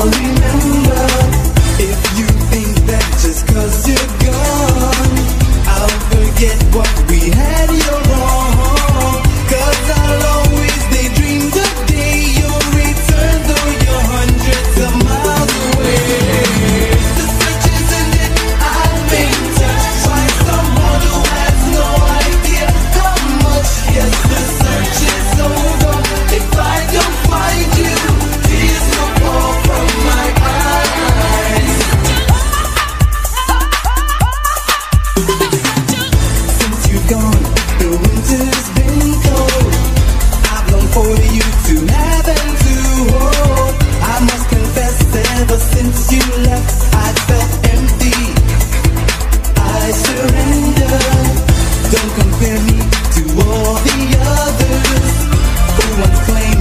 I'll remember. If you think that just 'cause you're gone I'll forget what we had, you're wrong. 'Cause I'll always daydream the day you'll return, though you're hundreds of miles away. The search isn't it, I've been touched by someone who has no idea how much. Yes, the search is over. If I don't find you, tears will fall from my eyes. Since you've gone, the winter's been cold. I've longed for you to have and to hold. I must confess, ever since you left, I felt empty. I surrender. Don't compare me to all the others who once claimed